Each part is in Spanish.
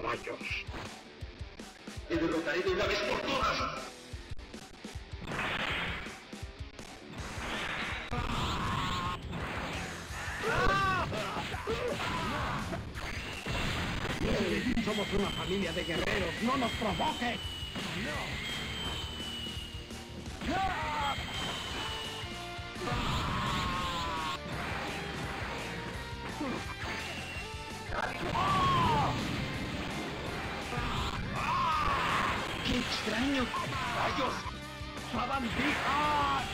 caballos. ¡Te derrotaré de una vez por todas! Somos una familia de guerreros, no nos provoques. ¡Qué extraño! ¡Rayos! ¡Sabandija!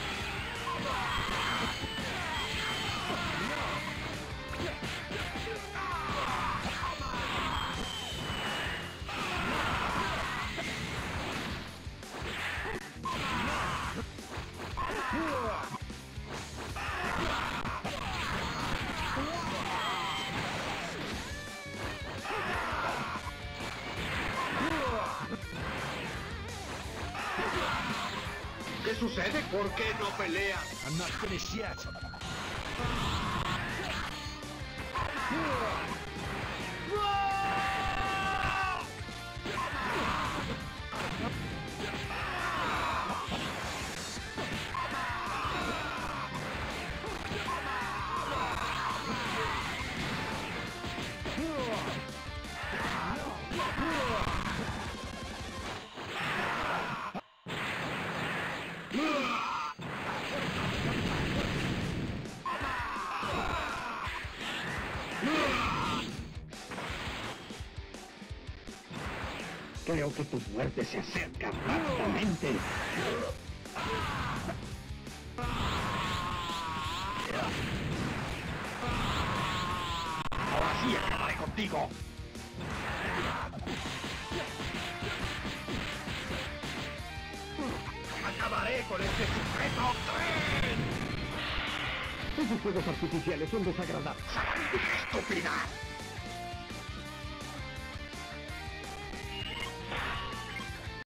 ¿Qué sucede? ¿Por qué no pelea? I'm not finished yet. Creo que tu muerte se acerca rápidamente. Ahora sí acabaré contigo. ¡Acabaré con este sujeto! Esos fuegos artificiales son desagradables. ¡Sabandija estúpida!